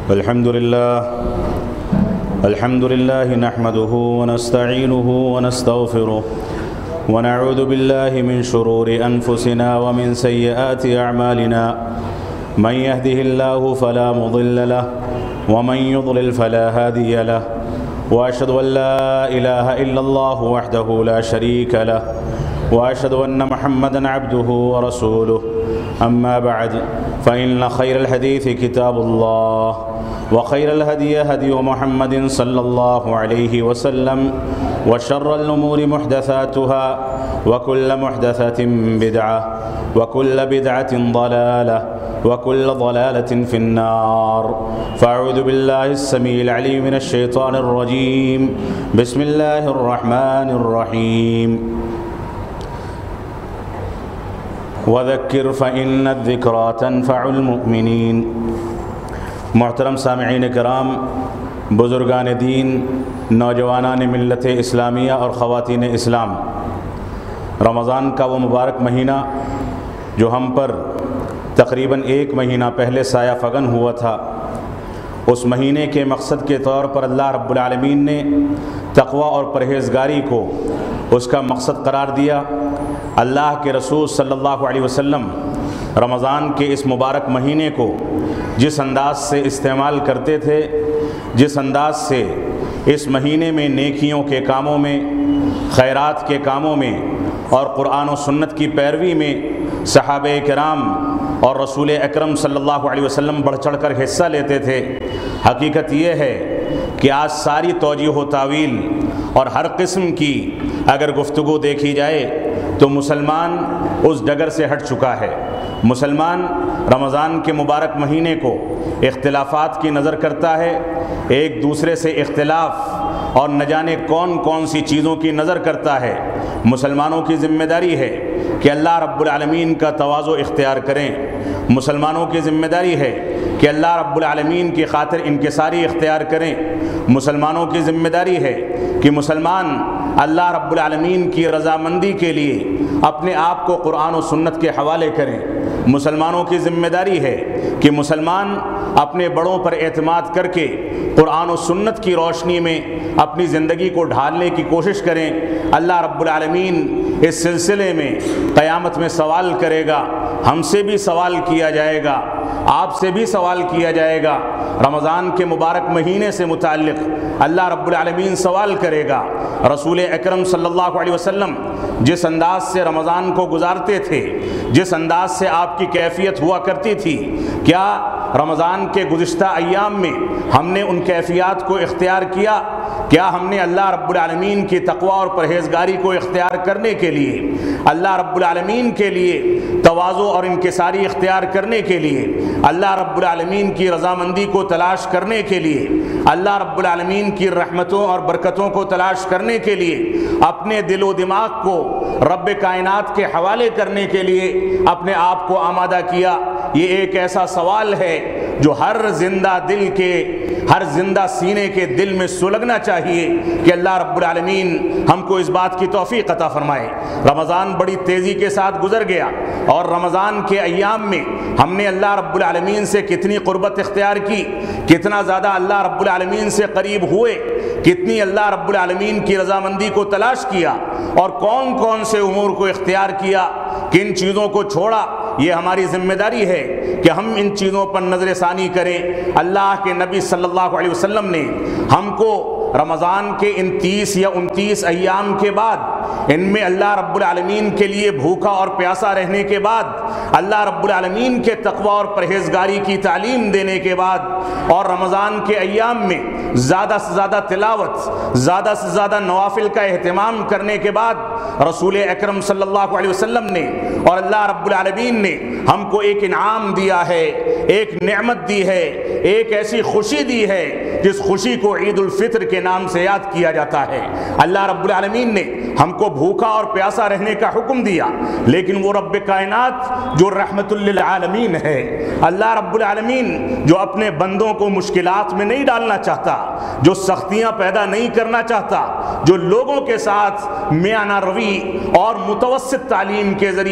الحمد لله نحمده ونستعينه ونستغفره ونعوذ بالله من شرور أنفسنا ومن سيئات أعمالنا من يهده الله فلا مضل له ومن يضلل فلا هادي له وأشهد أن لا إله إلا الله وحده لا شريك له وأشهد أن محمدا عبده ورسوله أما بعد فإن خير الحديث كتاب الله وخير الهدي هدي محمد صلى الله عليه وسلم وشر الأمور محدثاتها وكل محدثة بدعة وكل بدعة ضلالة وكل ضلالة في النار فأعوذ بالله السميع العليم من الشيطان الرجيم بسم الله الرحمن الرحيم وذكر فإن الذكرى تنفع المؤمنين۔ محترم سامعین کرام، بزرگان دین، نوجوانان ملت اسلامیہ اور خواتین اسلام، رمضان کا وہ مبارک مہینہ جو ہم پر تقریباً 1 مہینہ پہلے سایہ فگن ہوا تھا، اس مہینے کے مقصد کے طور پر اللہ رب العالمین نے تقوی اور پرہیزگاری کو اس کا مقصد قرار دیا۔ اللہ کے رسول صلی اللہ علیہ وسلم رمضان کے اس مبارک مہینے کو جس انداز سے استعمال کرتے تھے، جس انداز سے اس مہینے میں نیکیوں کے کاموں میں، خیرات کے کاموں میں اور قرآن و سنت کی پیروی میں صحابہ کرام اور رسول اکرم صلی اللہ علیہ وسلم بڑھ چڑھ کر حصہ لیتے تھے، حقیقت یہ ہے کہ آج ساری توجیہ و تعویل اور ہر قسم کی اگر گفتگو دیکھی جائے تو مسلمان اس ڈگر سے ہٹ چکا ہے۔ مسلمان رمضان کے مبارک مہینے کو اختلافات کی نظر کرتا ہے، ایک دوسرے سے اختلاف اور نہ جانے کون کون سی چیزوں کی نظر کرتا ہے۔ مسلمانوں کی ذمہ داری ہے کہ اللہ رب العالمین کا تواضع اختیار کریں، مسلمانوں کی ذمہ داری ہے کہ اللہ رب العالمین کی خاطر انکساری اختیار کریں، مسلمانوں کی ذمہ داری ہے کہ مسلمان اللہ رب العالمین کی رضامندی کے لیے اپنے آپ کو قرآن و سنت کے حوالے کریں، مسلمانوں کی ذمہ داری ہے کہ مسلمان اپنے بڑوں پر اعتماد کر کے قرآن و سنت کی روشنی میں اپنی زندگی کو ڈھالنے کی کوشش کریں۔ اللہ رب العالمین اس سلسلے میں قیامت میں سوال کرے گا، ہم سے بھی سوال کیا جائے گا، آپ سے بھی سوال کیا جائے گا۔ رمضان کے مبارک مہینے سے متعلق اللہ رب العالمین سوال کرے گا۔ رسول اکرم صلی اللہ علیہ وسلم جس انداز سے رمضان کو گزارتے تھے، جس انداز سے آپ کی کیفیت ہوا کرتی تھی، کیا رمضان کے گزشتہ ایام میں ہم نے ان کیفیات کو اختیار کیا؟ کیا ہم نے اللہ رب العالمین کی تقوی اور پرہیزگاری کو اختیار کرنے کے لیے، اللہ رب العالمین کے لیے تواضع اور انکساری اختیار کرنے کے لیے، اللہ رب العالمین کی رضامندی کو تلاش کرنے کے لیے، اللہ رب العالمین کی رحمتوں اور برکتوں کو تلاش کرنے کے لیے اپنے دل و دماغ کو رب کائنات کے حوالے کرنے کے لیے اپنے آپ کو آمادہ کیا؟ یہ ایک ایسا سوال ہے جو ہر زندہ دل کے، ہر زندہ سینے کے دل میں سلگنا چاہیے کہ اللہ رب العالمین ہم کو اس بات کی توفیق عطا فرمائے۔ رمضان بڑی تیزی کے ساتھ گزر گیا اور رمضان کے ایام میں ہم نے اللہ رب العالمین سے کتنی قربت اختیار کی، کتنا زیادہ اللہ رب العالمین سے قریب ہوئے، کتنی اللہ رب العالمین کی رضامندی کو تلاش کیا اور کون کون سے امور کو اختیار کیا، کن چیزوں کو چھوڑا۔ یہ ہماری ذمہ داری ہے کہ ہم ان چیزوں پر نظر ثانی کریں۔ اللہ کے نبی صلی اللہ علیہ وسلم نے ہم کو رمضان کے ان 30 یا 29 ایام کے بعد، ان میں اللہ رب العالمین کے لیے بھوکا اور پیاسا رہنے کے بعد، اللہ رب العالمین کے تقوی اور پرہیزگاری کی تعلیم دینے کے بعد اور رمضان کے ایام میں زیادہ سے زیادہ تلاوت، زیادہ سے زیادہ نوافل کا اہتمام کرنے کے بعد رسول اکرم صلی اللہ علیہ وسلم نے اور اللہ رب العالمین نے ہم کو ایک انعام دیا ہے، ایک نعمت دی ہے، ایک ایسی خوشی دی ہے جس خوشی کو عید الفطر کے نام سے یاد کیا جاتا ہے۔ اللہ رب العالمین نے ہم کو بھوکا اور پیاسا رہنے کا حکم دیا، لیکن وہ رب کائنات جو رحمت للعالمین ہے، اللہ رب العالمین جو اپنے بندوں کو مشکلات میں نہیں ڈالنا چاہتا، جو سختیاں پیدا نہیں کرنا چاہتا، جو لوگوں کے ساتھ میانہ روی اور متوسط تعلیم کے ذریعے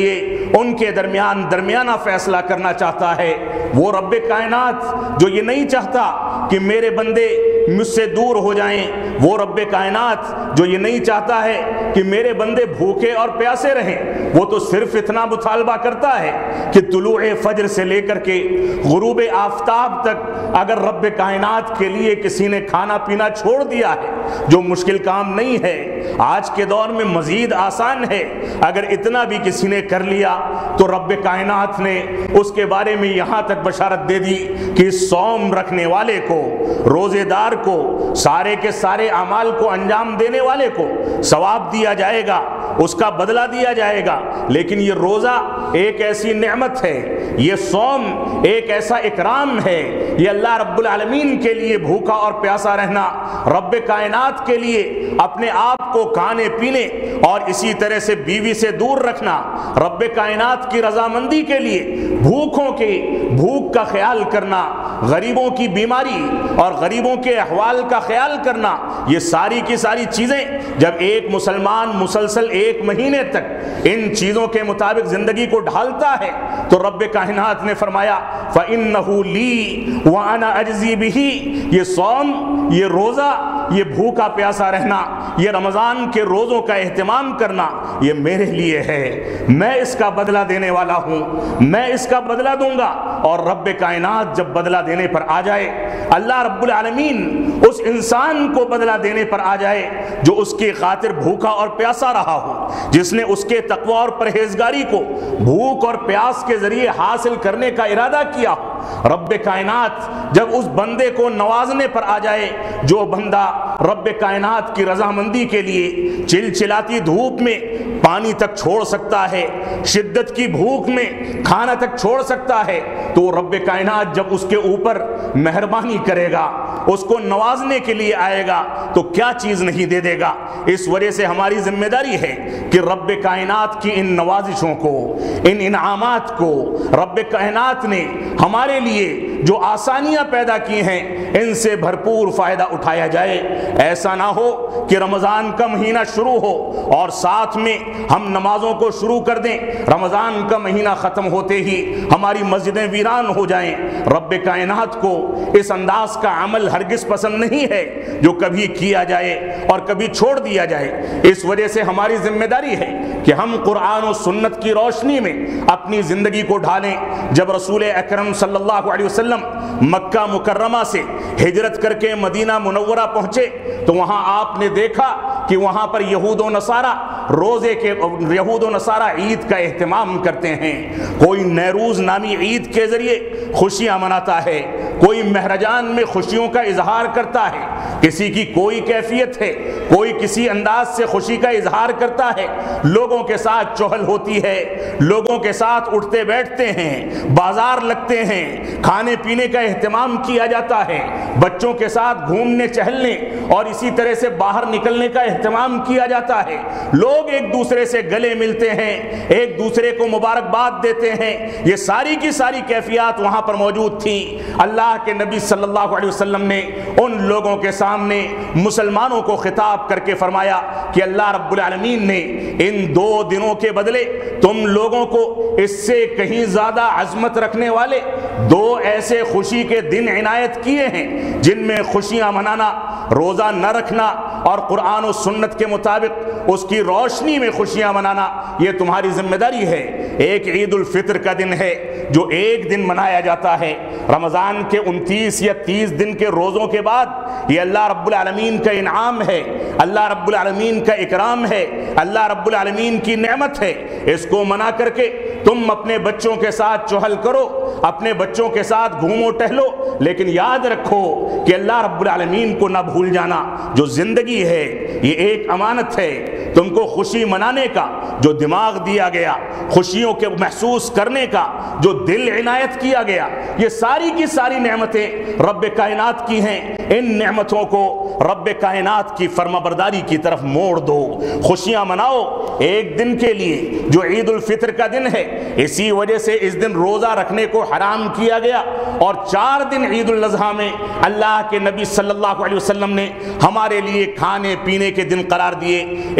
ان کے درمیان درمیانہ فیصلہ کرنا چاہتا ہے۔ وہ رب کائنات جو یہ نہیں چاہتا کہ میرے بندے مجھ سے دور ہو جائیں، وہ رب کائنات جو یہ نہیں چاہتا ہے کہ میرے بندے بھوکے اور پیاسے رہیں، وہ تو صرف اتنا مطالبہ کرتا ہے کہ طلوع فجر سے لے کر کے غروب آفتاب تک اگر رب کائنات کے لیے کسی نے کھانا پینا چھوڑ دیا ہے، جو مشکل کام نہیں ہے، آج کے دور میں مزید آسان ہے، اگر اتنا بھی کسی نے کر لیا تو رب کائنات نے اس کے بارے میں یہاں تک بشارت دے دی کہ صوم رکھنے والے کو، روزے دار کو، سارے کے سارے اعمال کو انجام دینے والے کو ثواب دیا جائے گا، اس کا بدلہ دیا جائے گا۔ لیکن یہ روزہ ایک ایسی نعمت ہے، یہ صوم ایک ایسا اکرام ہے، یہ اللہ رب العالمین کے لیے بھوکا اور پیاسا رہنا، رب کائنات کے لیے اپنے آپ کو کھانے پینے اور اسی طرح سے بیوی سے دور رکھنا، رب کائنات کی رضامندی کے لیے بھوکوں کی بھوک کا خیال کرنا، غریبوں کی بیماری اور غریبوں کے احوال کا خیال کرنا، یہ ساری کی ساری چیزیں جب ایک مسلمان مسلسل 1 مہینے تک ان چیزوں کے مطابق زندگی کو ڈھالتا ہے تو رب کائنات نے فرمایا فَإِنَّهُ لِي وَأَنَا أَجْزِي بِهِ، یہ صوم، یہ روزہ، یہ بھوکا پیاسا رہنا، یہ رمضان کے روزوں کا اہتمام کرنا، یہ میرے لیے ہے، میں اس کا بدلہ دینے والا ہوں، میں اس کا بدلہ دوں گا۔ اور رب کائنات جب بدلہ دینے پر آ جائے، اللہ رب العالمین اس انسان کو بدلہ دینے پر آ جائے جو اس کی خاطر بھوکا اور پیاسا رہا ہو، جس نے اس کے تقوی اور پرہیزگاری کو بھوک اور پیاس کے ذریعے حاصل کرنے کا ارادہ کیا ہو، رب کائنات جب اس بندے کو نوازنے پر آ جائے، جو بندہ رب کائنات کی رضامندی کے لیے چلچلاتی دھوپ میں پانی تک چھوڑ سکتا ہے، شدت کی بھوک میں کھانا تک چھوڑ سکتا ہے، تو رب کائنات جب اس کے اوپر مہربانی کرے گا، اس کو نوازنے کے لیے آئے گا تو کیا چیز نہیں دے دے گا۔ اس وجہ سے ہماری ذمہ داری ہے کہ رب کائنات کی ان نوازشوں کو، ان انعامات کو، رب کائنات نے ہمارے لیے جو آسانیاں پیدا کی ہیں ان سے بھرپور فائدہ اٹھایا جائے۔ ایسا نہ ہو کہ رمضان کا مہینہ شروع ہو اور ساتھ میں ہم نمازوں کو شروع کر دیں، رمضان کا مہینہ ختم ہوتے ہی ہماری مسجدیں ویران ہو جائیں۔ رب کائنات کو اس انداز کا عمل ہرگز پسند نہیں ہے جو کبھی کیا جائے اور کبھی چھوڑ دیا جائے۔ اس وجہ سے ہماری ذمہ داری ہے کہ ہم قرآن و سنت کی روشنی میں اپنی زندگی کو ڈھالیں۔ جب رسول اکرم صلی اللہ علیہ وسلم مکہ مکرمہ سے ہجرت کر کے مدینہ منورہ پہنچے تو وہاں آپ نے دیکھا کہ وہاں پر یہود و نصارہ یہود و نصارہ عید کا اہتمام کرتے ہیں۔ کوئی نیروز نامی عید کے ذریعے خوشیاں مناتا ہے، کوئی مہرجان میں خوشیوں کا اظہار کرتا ہے، کسی کی کوئی کیفیت ہے، کوئی کسی انداز سے خوشی کا اظہار کرتا ہے، لوگوں کے ساتھ چہل ہوتی ہے، لوگوں کے ساتھ اٹھتے بیٹھتے ہیں، بازار لگتے ہیں، کھانے پینے کا اہتمام کیا جاتا ہے، بچوں کے ساتھ گھومنے چہلنے اور اسی طرح سے باہر نکلنے کا اہتمام کیا جاتا ہے، لوگ ایک دوسرے سے گلے ملتے ہیں، ایک دوسرے کو مبارکباد دیتے ہیں۔ یہ ساری کی ساری کیفیات وہاں پر موجود تھیں۔ اللہ کے نبی صلی اللہ علیہ وسلم نے ان لوگوں کے سامنے مسلمانوں کو خطاب کر کے فرمایا کہ اللہ رب العالمین نے ان 2 دنوں کے بدلے تم لوگوں کو اس سے کہیں زیادہ عظمت رکھنے والے 2 ایسے خوشی کے دن عنایت کیے ہیں جن میں خوشیاں منانا، روزہ نہ رکھنا اور قرآن و سنت کے مطابق اس کی روشنی میں خوشیاں منانا، یہ تمہاری ذمہ داری ہے۔ ایک عید الفطر کا دن ہے جو 1 دن منایا جاتا ہے، رمضان کے 29 یا 30 دن کے روزوں کے بعد، یہ اللہ رب العالمین کا انعام ہے، اللہ رب العالمین کا اکرام ہے، اللہ رب العالمین کی نعمت ہے۔ اس کو منا کر کے تم اپنے بچوں کے ساتھ چہل کرو، اپنے بچوں کے ساتھ گھومو ٹہلو، لیکن یاد رکھو کہ اللہ رب العالمین کو نہ بھول جانا۔ جو زندگی ہے یہ ایک امانت ہے، تم کو خوشی منانے کا جو دماغ دیا گیا، خوشیوں کے محسوس کرنے کا جو دل عنایت کیا گیا، یہ ساری کی ساری نعمتیں رب کائنات کی ہیں۔ ان نعمتوں کو رب کائنات کی فرما برداری کی طرف موڑ دو، خوشیاں مناؤ 1 دن کے لیے جو عید الفطر کا دن ہے۔ اسی وجہ سے اس دن روزہ رکھنے کو حرام کیا گیا، اور 4 دن عید الاضحیٰ میں اللہ کے نبی صلی اللہ علیہ وسلم نے ہمارے لیے کھانے پینے کے دن قرار دیے۔ ایک یوم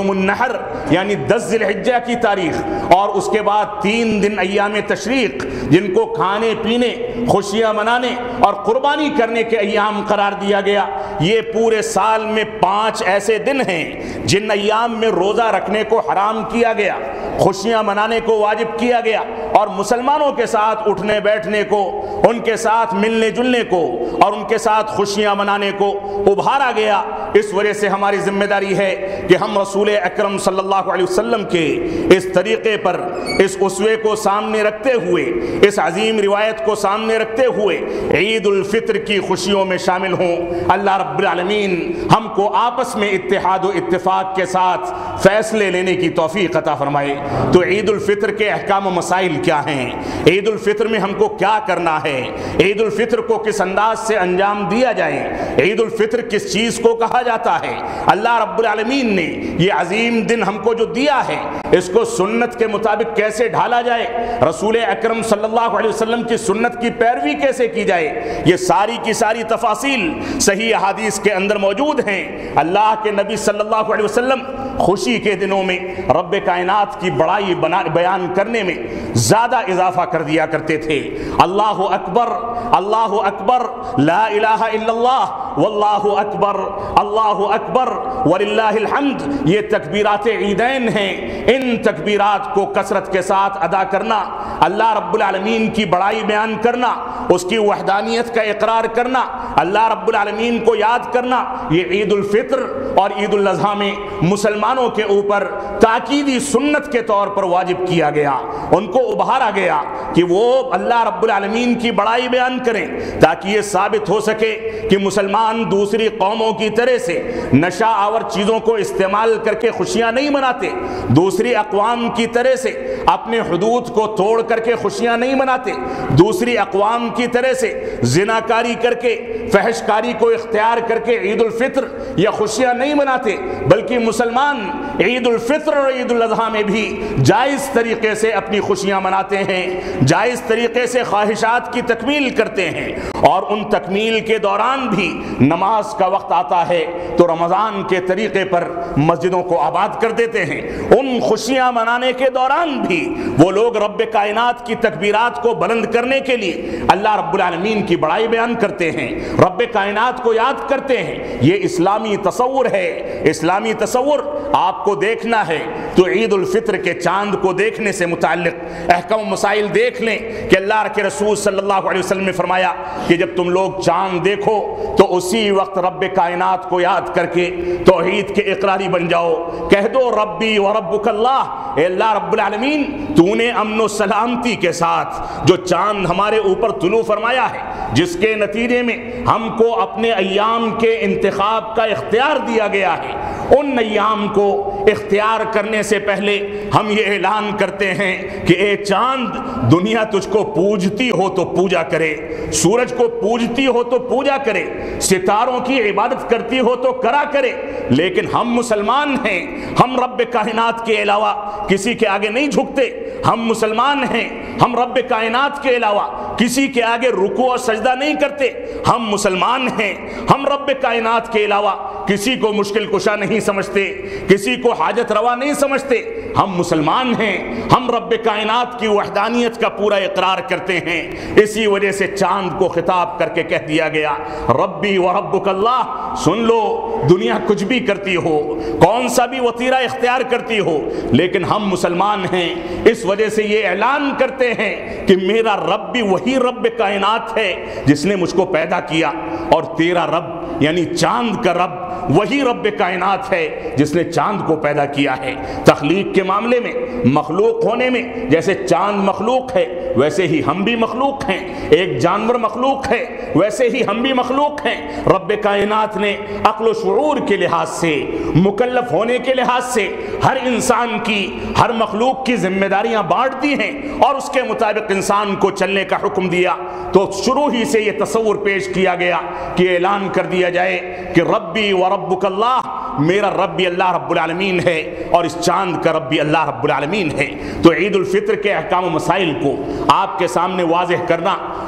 یوم النحر یعنی 10 ذی الحجہ کی تاریخ، اور اس کے بعد 3 دن ایام تشریق جن کو کھانے پینے، خوشیاں منانے اور قربانی کرنے کے ایام قرار دیا گیا۔ یہ پورے سال میں 5 ایسے دن ہیں جن ایام میں روزہ رکھنے کو حرام کیا گیا، خوشیاں منانے کو واجب کیا گیا، اور مسلمانوں کے ساتھ اٹھنے بیٹھنے کو، ان کے ساتھ ملنے جلنے کو اور ان کے ساتھ خوشیاں منانے کو ابھارا گیا۔ اس وجہ سے ہماری ذمہ داری ہے کہ ہم رسول اکرم صلی اللہ علیہ وسلم کے اس طریقے پر، اس اسوے کو سامنے رکھتے ہوئے، اس عظیم روایت کو سامنے رکھتے ہوئے عید الفطر کی خوشیوں میں شامل ہوں۔ اللہ رب العالمین ہم کو آپس میں اتحاد و اتفاق کے ساتھ فیصلے لینے کی توفیق عطا فرمائے۔ تو عید الفطر کے احکام و مسائل کیا ہیں؟ عید الفطر میں ہم کو کیا کرنا ہے؟ عید الفطر کو کس انداز سے انجام دیا جائے؟ عید الفطر کس چیز کو کہا جاتا ہے؟ اللہ رب العالمین نے یہ عظیم دن ہم کو جو دیا ہے، اس کو سنت کے مطابق کیسے ڈھالا جائے، رسول اکرم صلی اللہ علیہ وسلم کی سنت کی پیروی کیسے کی جائے، یہ ساری کی ساری تفاصیل صحیح احادیث کے اندر موجود ہیں۔ اللہ کے نبی صلی اللہ علیہ وسلم خوشی کے دنوں میں رب کائنات کی بڑائی بیان کرنے میں زیادہ اضافہ کر دیا کرتے تھے۔ اللہ اکبر، اللہ اکبر، لا الہ الا اللہ، واللہ اکبر، اللہ اکبر وللہ الحمد، یہ تکبیرات عیدین ہیں۔ ان تکبیرات کو کثرت کے ساتھ ادا کرنا، اللہ رب العالمین کی بڑائی بیان کرنا، اس کی وحدانیت کا اقرار کرنا، اللہ رب العالمین کو یاد کرنا، یہ عید الفطر اور عید الاضحیٰ میں مسلمانوں کے اوپر تاکیدی سنت کے طور پر واجب کیا گیا۔ ان کو ابھارا گیا کہ وہ اللہ رب العالمین کی بڑائی بیان کریں، تاکہ یہ ثابت ہو سکے کہ مسلمان دوسری قوموں کی طرح سے نشہ آور چیزوں کو استعمال کر کے خوشیاں نہیں مناتے، دوسری اقوام کی طرح سے اپنے حدود کو توڑ کر کے خوشیاں نہیں مناتے، دوسری اقوام کی طرح سے زناکاری کر کے، فحش کاری کو اختیار کر کے عید الفطر یا خوشیاں نہیں مناتے، بلکہ مسلمان عید الفطر اور عید الاضحیٰ میں بھی جائز طریقے سے اپنی خوشیاں مناتے ہیں، جائز طریقے سے خواہشات کی تکمیل کرتے ہیں، اور ان تکمیل کے دوران بھی نماز کا وقت آتا ہے تو رمضان کے طریقے پر مسجدوں کو آباد کر دیتے ہیں۔ ان خوشیاں منانے کے دوران بھی وہ لوگ رب کائنات کی تکبیرات کو بلند کرنے کے لیے اللہ رب العالمین کی بڑائی بیان کرتے ہیں، رب کائنات کو یاد کرتے ہیں۔ یہ اسلامی تصور ہے۔ اسلامی تصور آپ کو دیکھنا ہے تو عید الفطر کے چاند کو دیکھنے سے متعلق احکام و مسائل دیکھ لیں کہ اللہ کے رسول صلی اللہ علیہ وسلم نے فرمایا کہ جب تم لوگ چاند دیکھو تو اسی وقت رب کائنات کو یاد کر کے توحید کے اقراری بن جاؤ، کہہ دو ربی و ربک اللہ، اے اللہ رب العالمین تو نے امن و سلامتی کے ساتھ جو چاند ہمارے اوپر طلوع فرمایا ہے، جس کے نتیجے میں ہم کو اپنے ایام کے انتخاب کا اختیار دیا گیا ہے، ان ایام کو اختیار کرنے سے پہلے ہم یہ اعلان کرتے ہیں کہ اے چاند، دنیا تجھ کو پوجتی ہو تو پوجا کرے، سورج کو پوجتی ہو تو پوجا کرے، ستاروں کی عبادت کرتی ہو تو کرا کرے، لیکن ہم مسلمان ہیں، ہم رب کائنات کے علاوہ کسی کے آگے نہیں جھکتے، ہم مسلمان ہیں، ہم رب کائنات کے علاوہ کسی کے آگے رکوع اور سجدہ نہیں کرتے، ہم مسلمان ہیں، ہم رب کائنات کے علاوہ کسی کو مشکل کشا نہیں سمجھتے، کسی کو حاجت روا نہیں سمجھتے، ہم مسلمان ہیں، ہم رب کائنات کی وحدانیت کا پورا اقرار کرتے ہیں۔ اسی وجہ سے چاند کو خطاب کر کے کہہ دیا گیا ربی و ربک اللہ، سن لو دنیا کچھ بھی کرتی ہو، کون سا بھی وطیرہ اختیار کرتی ہو، لیکن ہم مسلمان ہیں، اس وجہ سے یہ اعلان کرتے ہیں کہ میرا رب بھی وہی رب کائنات ہے جس نے مجھ کو پیدا کیا، اور تیرا رب یعنی چاند کا رب وہی رب کائنات ہے جس نے چاند کو پیدا کیا ہے۔ تخلیق کے معاملے میں، مخلوق ہونے میں، جیسے چاند مخلوق ہے ویسے ہی ہم بھی مخلوق ہیں، ایک جانور مخلوق ہے ویسے ہی ہم بھی مخلوق ہیں۔ رب کائنات نے عقل و شعور کے لحاظ سے، مکلف ہونے کے لحاظ سے ہر انسان کی، ہر مخلوق کی ذمہ داریاں بانٹ دی ہیں اور اس کے مطابق انسان کو چلنے کا حکم دیا۔ تو شروع ہی سے یہ تصور پیش کیا گیا کہ اعلان کر دیا جائے کہ ربی و ربک اللہ، میرا رب بھی اللہ رب العالمین ہے اور اس چاند کا رب بھی اللہ رب العالمین ہے۔ تو عید الفطر کے احکام و مسائل کو آپ کے سامنے واضح کرنا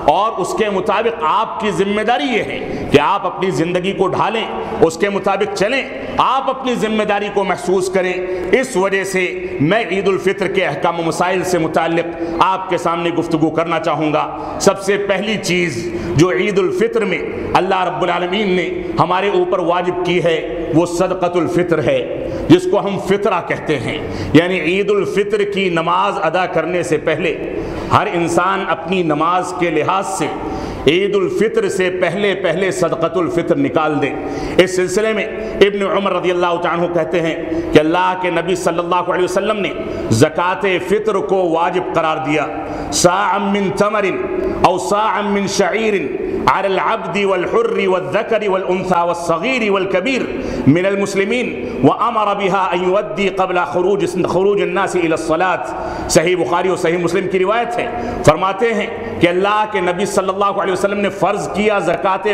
اور اس کے مطابق آپ کی ذمہ داری یہ ہے کہ آپ اپنی زندگی کو ڈھالیں، اس کے مطابق چلیں، آپ اپنی ذمہ داری کو محسوس کریں۔ اس وجہ سے میں عید الفطر کے احکام و مسائل سے متعلق آپ کے سامنے گفتگو کرنا چاہوں گا۔ سب سے پہلی چیز جو عید الفطر میں اللہ رب العالمین نے ہمارے اوپر واجب کی ہے وہ صدقۃ الفطر ہے، جس کو ہم فطرہ کہتے ہیں۔ یعنی عید الفطر کی نماز ادا کرنے سے پہلے ہر انسان اپنی نماز کے لحاظ سے عید الفطر سے پہلے صدقۃ الفطر نکال دے۔ اس سلسلے میں ابن عمر رضی اللہ تعالیٰ عنہ کہتے ہیں کہ اللہ کے نبی صلی اللہ علیہ وسلم نے زکوٰۃ فطر کو واجب قرار دیا۔ صاع من تمر او صاع من شعیر على العبد والحر والذكر والأنثى والصغير والكبير من المسلمين وأمر بها أن يؤدي قبل خروج الناس إلى الصلاة۔ صحیح بخاری اور صحیح مسلم کی روایت ہے، فرماتے ہیں کہ اللہ کے نبی صلی اللہ علیہ وسلم نے فرض کیا زکوٰۃ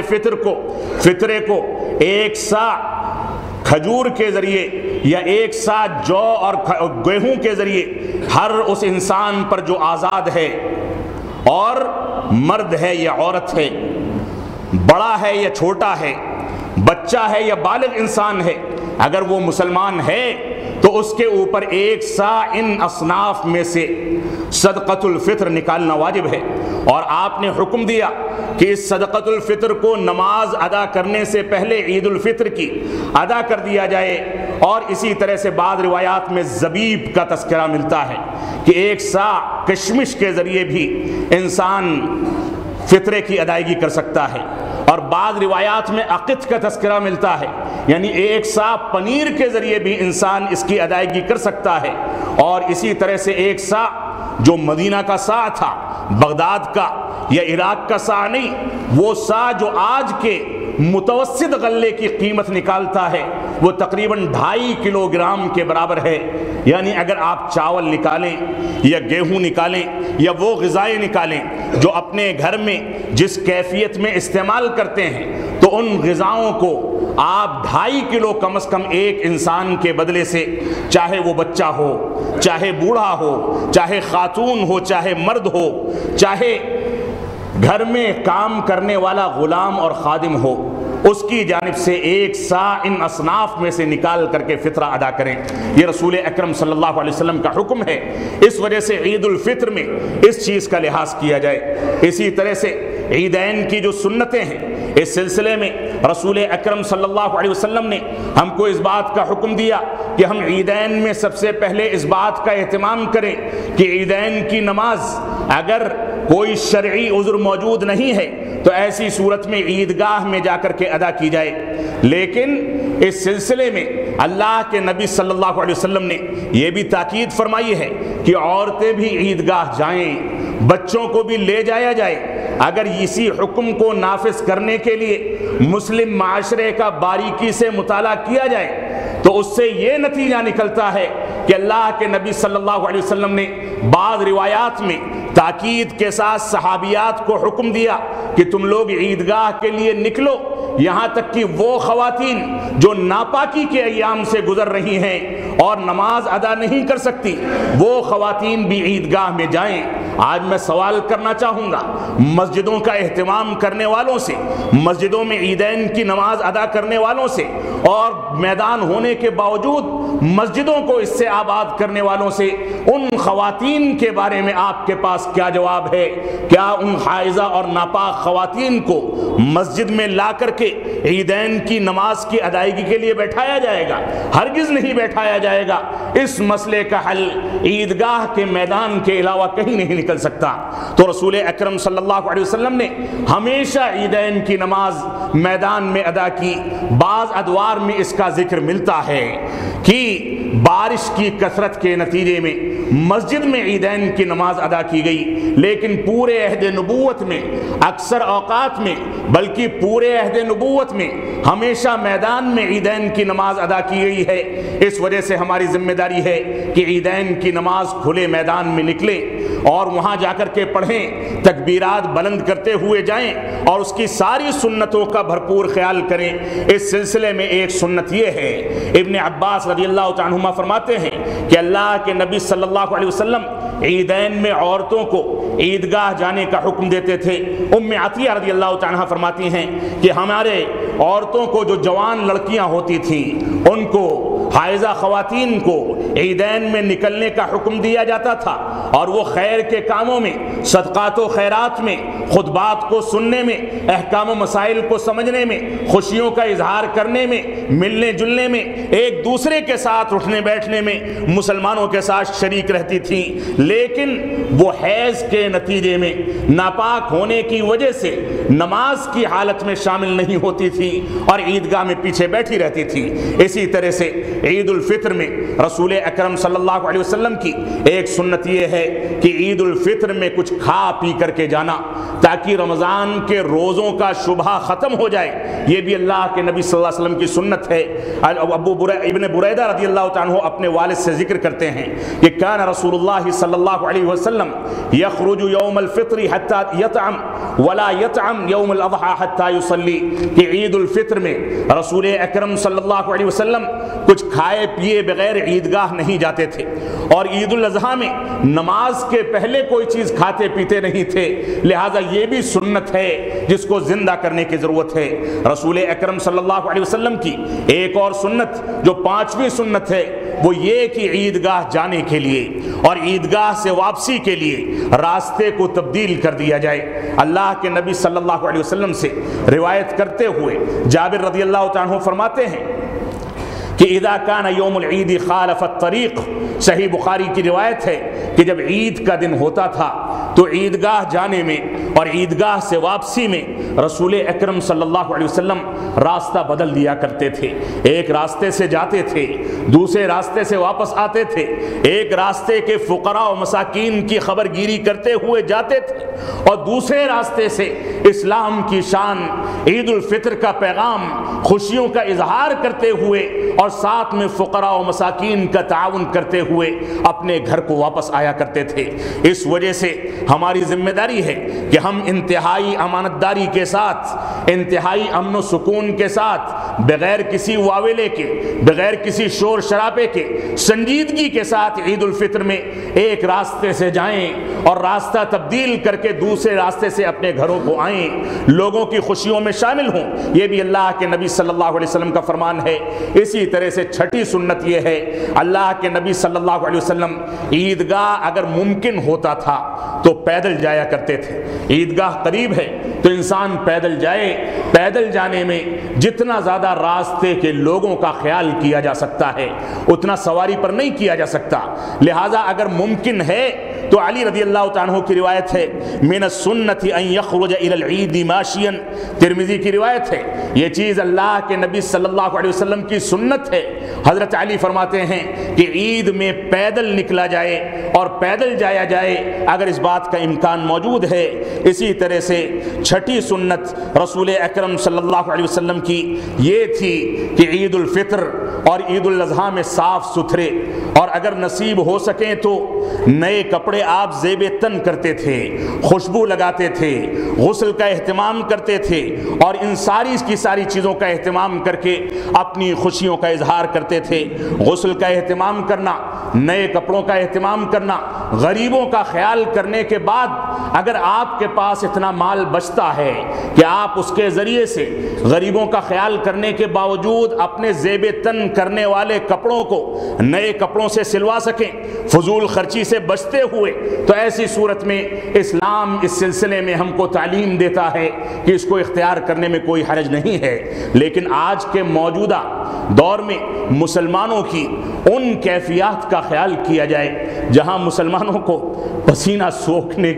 فطرے کو ایک سا کھجور کے ذریعے یا ایک سا جو اور گیہوں کے ذریعے ہر اس انسان پر جو آزاد ہے، اور مرد ہے یا عورت ہے، بڑا ہے یا چھوٹا ہے، بچہ ہے یا بالغ انسان ہے، اگر وہ مسلمان ہے تو اس کے اوپر ایک سا ان اصناف میں سے صدقۃ الفطر نکالنا واجب ہے۔ اور آپ نے حکم دیا کہ اس صدقۃ الفطر کو نماز ادا کرنے سے پہلے عید الفطر کی ادا کر دیا جائے۔ اور اسی طرح سے بعض روایات میں زبیب کا تذکرہ ملتا ہے کہ ایک سا کشمش کے ذریعے بھی انسان فطرے کی ادائیگی کر سکتا ہے، اور بعض روایات میں عقد کا تذکرہ ملتا ہے، یعنی ایک سا پنیر کے ذریعے بھی انسان اس کی ادائیگی کر سکتا ہے۔ اور اسی طرح سے ایک سا جو مدینہ کا سا تھا، بغداد کا یا عراق کا سا نہیں، وہ سا جو آج کے متوسط غلے کی قیمت نکالتا ہے وہ تقریباً 2.5 کلو گرام کے برابر ہے۔ یعنی اگر آپ چاول نکالیں یا گیہوں نکالیں یا وہ غذائیں نکالیں جو اپنے گھر میں جس کیفیت میں استعمال کرتے ہیں، تو ان غذاؤں کو آپ 2.5 کلو کم از کم ایک انسان کے بدلے سے، چاہے وہ بچہ ہو، چاہے بوڑھا ہو، چاہے خاتون ہو، چاہے مرد ہو، چاہے گھر میں کام کرنے والا غلام اور خادم ہو، اس کی جانب سے ایک سا ان اصناف میں سے نکال کر کے فطرہ ادا کریں۔ یہ رسول اکرم صلی اللہ علیہ وسلم کا حکم ہے۔ اس وجہ سے عید الفطر میں اس چیز کا لحاظ کیا جائے۔ اسی طرح سے عیدین کی جو سنتیں ہیں، اس سلسلے میں رسول اکرم صلی اللہ علیہ وسلم نے ہم کو اس بات کا حکم دیا کہ ہم عیدین میں سب سے پہلے اس بات کا اہتمام کریں کہ عیدین کی نماز اگر کوئی شرعی عذر موجود نہیں ہے تو ایسی صورت میں عیدگاہ میں جا کر کے ادا کی جائے۔ لیکن اس سلسلے میں اللہ کے نبی صلی اللہ علیہ وسلم نے یہ بھی تاکید فرمائی ہے کہ عورتیں بھی عیدگاہ جائیں، بچوں کو بھی لے جایا جائے۔ اگر اسی حکم کو نافذ کرنے کے لیے مسلم معاشرے کا باریکی سے مطالعہ کیا جائے تو اس سے یہ نتیجہ نکلتا ہے کہ اللہ کے نبی صلی اللہ علیہ وسلم نے بعض روایات میں تاکید کے ساتھ صحابیات کو حکم دیا کہ تم لوگ عیدگاہ کے لیے نکلو، یہاں تک کہ وہ خواتین جو ناپاکی کے ایام سے گزر رہی ہیں اور نماز ادا نہیں کر سکتی، وہ خواتین بھی عیدگاہ میں جائیں۔ آج میں سوال کرنا چاہوں گا مسجدوں کا اہتمام کرنے والوں سے، مسجدوں میں عیدین کی نماز ادا کرنے والوں سے، اور میدان ہونے کے باوجود مسجدوں کو اس سے آباد کرنے والوں سے، ان خواتین کے بارے میں آپ کے پاس کیا جواب ہے؟ کیا ان حائضہ اور ناپاک خواتین کو مسجد میں لا کر کے عیدین کی نماز کی ادائیگی کے لیے بیٹھایا جائے گا؟ ہرگز نہیں بیٹھایا جائے گا۔ اس مسئلے کا حل عیدگاہ کے میدان کے علاوہ کہیں نہیں نکل سکتا۔ تو رسول اکرم صلی اللہ علیہ وسلم نے ہمیشہ عیدین کی نماز میدان میں ادا کی۔ بعض ادوار میں اس کا ذکر ملتا ہے کہ بارش کی کثرت کے نتیجے میں مسجد میں عیدین کی نماز ادا کی گئی، لیکن پورے عہد نبوت میں اکثر اوقات میں، بلکہ پورے عہد نبوت میں ہمیشہ میدان میں عیدین کی نماز ادا کی گئی ہے۔ اس وجہ سے ہماری ذمہ داری ہے کہ عیدین کی نماز کھلے میدان میں نکلیں اور وہاں جا کر کے پڑھیں، تکبیرات بلند کرتے ہوئے جائیں اور اس کی ساری سنتوں کا بھرپور خیال کریں۔ اس سلسلے میں ایک سنت یہ ہے، ابن عباس رضی اللہ عنہما فرماتے ہیں کہ اللہ کے نبی صلی اللہ علیہ وسلم عیدین میں عورتوں کو عیدگاہ جانے کا حکم دیتے تھے۔ ام عطیہ رضی اللہ تعالیٰ عنہا فرماتی ہیں کہ ہمارے عورتوں کو جو جوان لڑکیاں ہوتی تھیں ان کو، حائضہ خواتین کو عیدین میں نکلنے کا حکم دیا جاتا تھا، اور وہ خیر کے کاموں میں، صدقات و خیرات میں، خطبات کو سننے میں، احکام و مسائل کو سمجھنے میں، خوشیوں کا اظہار کرنے میں، ملنے جلنے میں، ایک دوسرے کے ساتھ اٹھنے بیٹھنے میں مسلمانوں کے ساتھ شریک رہتی تھیں، لیکن وہ حیض کے نتیجے میں ناپاک ہونے کی وجہ سے نماز کی حالت میں شامل نہیں ہوتی تھی اور عیدگاہ میں پیچھے بیٹھی رہتی تھی۔ اسی طرح سے عید الفطر میں رسول اکرم صلی اللہ علیہ وسلم کی ایک سنت یہ ہے کہ عید الفطر میں کچھ کھا پی کر کے جانا تاکہ رمضان کے روزوں کا شبہ ختم ہو جائے، یہ بھی اللہ کے نبی صلی اللہ علیہ وسلم کی سنت ہے۔ ابن بریدہ رضی اللہ تعالیٰ عنہ اپنے والد سے ذکر کرتے ہیں کہ کان رسول اللہ صلی اللہ علیہ وسلم یخرج یوم الفطر حتی یطعم ولا یطعم یوم الاضحی حتی یصلی، کہ عید الفطر میں رسول اکرم صلی اللہ علیہ وسلم کچھ کھائے پیے بغیر عیدگاہ نہیں جاتے تھے، اور عید الاضحیٰ میں نماز کے پہلے کوئی چیز کھاتے پیتے نہیں تھے، لہٰذا یہ بھی سنت ہے جس کو زندہ کرنے کی ضرورت ہے۔ رسول اکرم صلی اللہ علیہ وسلم کی ایک اور سنت جو 5ویں سنت ہے وہ یہ کہ عیدگاہ جانے کے لیے اور عیدگاہ سے واپسی کے لیے راستے کو تبدیل کر دیا جائے۔ اللہ کے نبی صلی اللہ علیہ وسلم سے روایت کرتے ہوئے جابر رضی اللہ تعالیٰ عنہ فرماتے ہیں کہ اذا کان یوم العید خالف الطریق، صحیح بخاری کی روایت ہے کہ جب عید کا دن ہوتا تھا تو عیدگاہ جانے میں اور عیدگاہ سے واپسی میں رسول اکرم صلی اللہ علیہ وسلم راستہ بدل دیا کرتے تھے، ایک راستے سے جاتے تھے، دوسرے راستے سے واپس آتے تھے، ایک راستے کے فقراء و مساکین کی خبر گیری کرتے ہوئے جاتے تھے، اور دوسرے راستے سے اسلام کی شان، عید الفطر کا پیغام، خوشیوں کا اظہار کرتے ہوئے اور ساتھ میں فقراء و مساکین کا تعاون کرتے ہوئے اپنے گھر کو واپس آیا کرتے تھے۔ اس وجہ سے ہماری ذمہ داری ہے کہ ہم انتہائی امانت داری کے ساتھ، انتہائی امن و سکون کے ساتھ، بغیر کسی واویلے کے، بغیر کسی شور شرابے کے، سنجیدگی کے ساتھ عید الفطر میں ایک راستے سے جائیں اور راستہ تبدیل کر کے دوسرے راستے سے اپنے گھروں کو آئیں، لوگوں کی خوشیوں میں شامل ہوں۔ یہ بھی اللہ کے نبی صلی اللہ علیہ وسلم کا فرمان ہے۔ اسی طرح سے 6ٹھی سنت یہ ہے، اللہ کے نبی صلی اللہ علیہ وسلم عیدگاہ اگر ممکن ہوتا تھا تو پیدل جایا کرتے تھے۔ عیدگاہ قریب ہے تو انسان پیدل جائے، پیدل جانے میں جتنا زیادہ راستے کے لوگوں کا خیال کیا جا سکتا ہے اتنا سواری پر نہیں کیا جا سکتا، لہٰذا اگر ممکن ہے تو علی رضی اللہ تعالیٰ عنہ کی روایت ہے من السنت ان یخرج الی العید ماشیا، ترمذی کی روایت ہے، یہ چیز اللہ کے نبی صلی اللہ علیہ وسلم کی سنت ہے۔ حضرت علی فرماتے ہیں کہ عید میں پیدل نکلا جائے اور پیدل جایا جائے اگر اس بات کا امکان موجود ہے۔ اسی طرح سے 6ٹھی سنت رسول اکرم صلی اللہ علیہ وسلم کی یہ تھی کہ عید الفطر اور عید الاضحیٰ میں صاف ستھرے اور اگر نصیب ہو سکیں تو نئے کپڑے آپ زیب تن کرتے تھے، خوشبو لگاتے تھے، غسل کا اہتمام کرتے تھے، اور ان ساری کی ساری چیزوں کا اہتمام کر کے اپنی خوشیوں کا اظہار کرتے تھے۔ غسل کا اہتمام کرنا، نئے کپڑوں کا اہتمام کرنا، غریبوں کا خیال کرنے کے بعد اگر آپ کے پاس اتنا مال بچتا ہے کہ آپ اس کے ذریعے سے غریبوں کا خیال کرنے کے باوجود اپنے زیب تن کرنے والے کپڑوں کو نئے کپڑوں سے سلوا سکیں، فضول خرچی سے بچتے ہوئے، تو ایسی صورت میں اسلام اس سلسلے میں ہم کو تعلیم دیتا ہے کہ اس کو اختیار کرنے میں کوئی حرج نہیں ہے۔ لیکن آج کے موجودہ دور میں مسلمانوں کی ان کیفیات کا خیال کیا جائے جہاں مسلمانوں کو پسینہ سوکھنے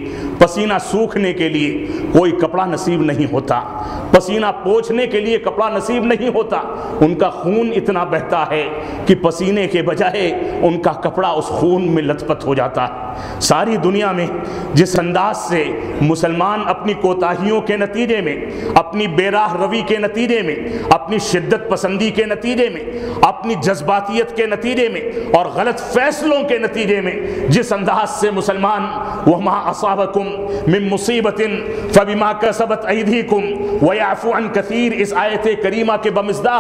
کے لیے کوئی کپڑا نصیب نہیں ہوتا، پسینہ پوچھنے کے لیے کپڑا نصیب نہیں ہوتا، ان کا خون اتنا بہتا ہے کہ پسینے کے بجائے ان کا کپڑا اس خون میں لت پت ہو جاتا ہے۔ ساری دنیا میں جس انداز سے مسلمان اپنی کوتاہیوں کے نتیجے میں، اپنی بے راہ روی کے نتیجے میں، اپنی شدت پسندی کے نتیجے میں، اپنی جذباتیت کے نتیجے میں اور غلط فیصلوں کے نتیجے میں جس انداز سے مسلمان وَمَا أَصَابَكُم مِّن مُّصِيبَةٍ فَبِمَا كَسَبَتْ أَيْدِيكُمْ وَيَعْفُو عَن كَثِيرٍ، اس آیت کریمہ کے بمصداق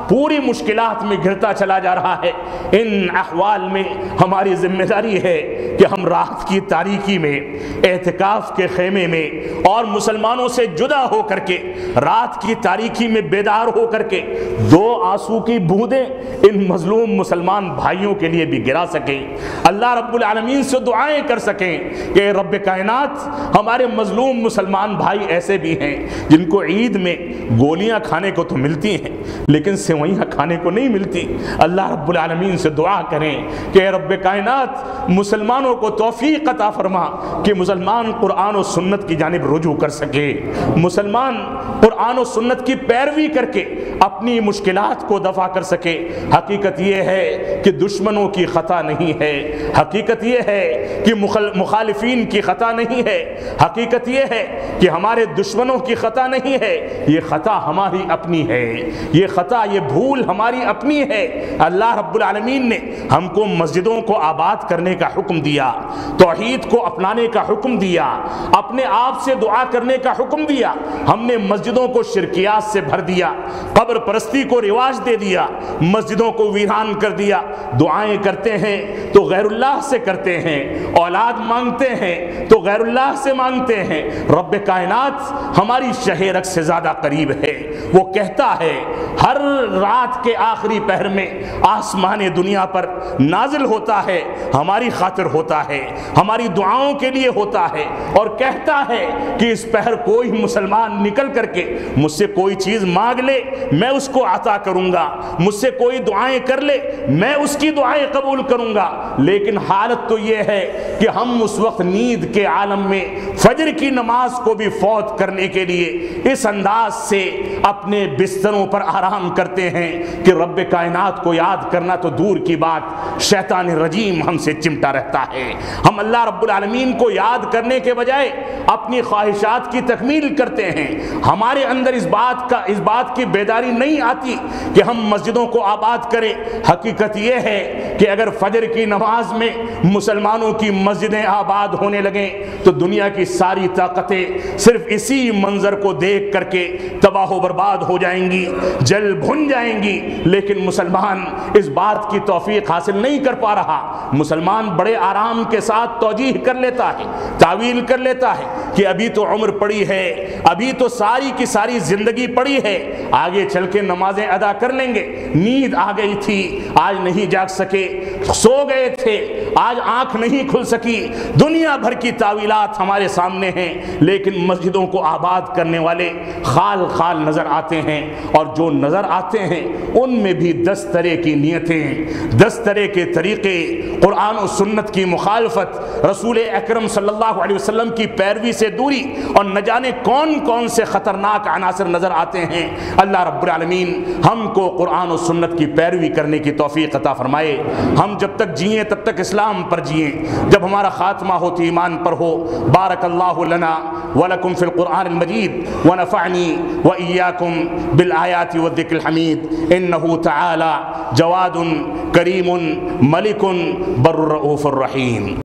پوری مشکلات میں گھرتا چلا جا رہا ہے۔ ان احوال میں ہماری ذمہ داری ہے کہ ہم رات کی تاریکی میں اعتکاف کے خیمے میں اور مسلمانوں سے جدا ہو کر کے رات کی تاریکی میں بیدار ہو کر کے دو آنسو کی بوندیں ان مظلوم مسلمان بھائیوں کے لیے بھی گرا سکیں، اللہ رب العالمین سے دعائیں کر سکیں کہ رب کائنات ہمارے مظلوم مسلمان بھائی ایسے بھی ہیں جن کو عید میں گولیاں کھانے کو تو ملتی ہیں لیکن سوئیاں کھانے کو نہیں ملتی، اللہ رب العالمین سے دعا کریں کہ اے رب کائنات مسلمانوں کو توفیق عطا فرما کہ مسلمان قرآن و سنت کی جانب رجوع کر سکے، مسلمان قرآن و سنت کی پیروی کر کے اپنی مشکلات کو دفع کر سکے۔ حقیقت یہ ہے کہ دشمنوں کی خطا نہیں ہے، حقیقت یہ ہے کہ مخالفین کی خطا نہیں ہے، حقیقت یہ ہے کہ ہمارے دشمنوں کی خطا نہیں ہے، یہ خطا ہماری اپنی ہے، یہ خطا یہ بھول ہماری اپنی ہے۔ اللہ رب العالمین نے ہم کو مسجدوں کو آباد کرنے کا حکم دیا، توحید کو اپنانے کا حکم دیا، اپنے آپ سے دعا کرنے کا حکم دیا، ہم نے مسجدوں کو شرکیات سے بھر دیا، قبر پرستی کو رواج دے دیا، مسجدوں کو ویران کر دیا، دعائیں کرتے ہیں تو غیر اللہ سے کرتے ہیں، اولاد مانگتے ہیں تو غیر اللہ سے مانگتے ہیں۔ رب کائنات ہماری شہ رگ سے زیادہ قریب ہے، وہ کہتا ہے ہر رات کے آخری پہر میں آسمان دنیا پر نازل ہوتا ہے، ہماری خاطر ہوتا ہے، ہماری دعاؤں کے لیے ہوتا ہے، اور کہتا ہے کہ اس پہر کوئی مسلمان نکل کر کے مجھ سے کوئی چیز مانگ لے میں اس کو عطا کروں گا، مجھ سے کوئی دعائیں کر لے میں اس کی دعائیں قبول کروں گا۔ لیکن حالت تو یہ ہے کہ ہم اس وقت نیند کے عالم میں فجر کی نماز کو بھی فوت کرنے کے لیے اس انداز سے اپنے بستروں پر آرام کرتے ہیں کہ رب کائنات کو یاد کرنا تو دور کی بات، شیطان رجیم ہم سے چمٹا رہتا ہے۔ ہم اللہ رب العالمین کو یاد کرنے کے بجائے اپنی خواہشات کی تکمیل کرتے ہیں۔ ہمارے اندر اس بات کی بیداری نہیں آتی کہ ہم مسجدوں کو آباد کریں۔ حقیقت یہ ہے کہ اگر فجر کی نماز میں مسلمانوں کی مسجدیں آباد ہونے لگیں تو دنیا کی ساری طاقتیں صرف اسی منظر کو دیکھ کر کے تباہ و برباد ہو جائیں گی، جل بھن جائیں گی، لیکن مسلمان اس بات کی توفیق حاصل نہیں کر پا رہا۔ مسلمان بڑے آرام کے ساتھ توجیہ کر لیتا ہے، تعویل کر لیتا ہے کہ ابھی تو عمر پڑی ہے، ابھی تو ساری کی ساری زندگی پڑی ہے، آگے چل کے نمازیں ادا کر لیں گے، نیند آ گئی تھی آج نہیں جاگ سکے، سو گئے تھے آج آنکھ نہیں کھل سکی، دنیا بھر کی تعویلات ہمارے سامنے ہیں، لیکن مسجدوں کو آباد کرنے والے خال خال نظر آتے ہیں، اور جو نظر آتے ہیں ان میں بھی 10 طرح کی نیتیں، 10 طرح کے طریقے، قرآن و سنت کی مخالفت، رسول اکرم صلی اللہ علیہ وسلم کی پیروی سے دوری، اور نہ جانے کون کون سے خطرناک عناصر نظر آتے ہیں۔ اللہ رب العالمین ہم کو قرآن و سنت کی پیروی کرنے کی توفیق عطا فرمائے۔ ہم جب تک جئیں تب تک اسلام پر جئیں، جب ہمارا خاتمہ ہو تو ایمان پر ہو۔ بارک اللہ لنا ولکم فی القرآن المجید ونفعنی وإیاکم بالآیات والذکر الحمید، انہ تعالی جواد کریم ملک بر الرؤوف الرحیم۔